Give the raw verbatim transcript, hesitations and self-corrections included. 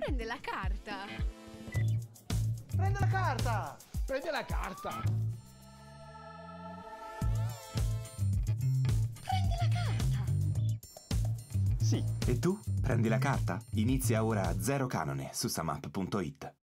prende la carta. Prende la carta! Prende la carta! Prendi la carta! Sì. E tu? Prendi la carta? Inizia ora Zero Canone su samap punto it.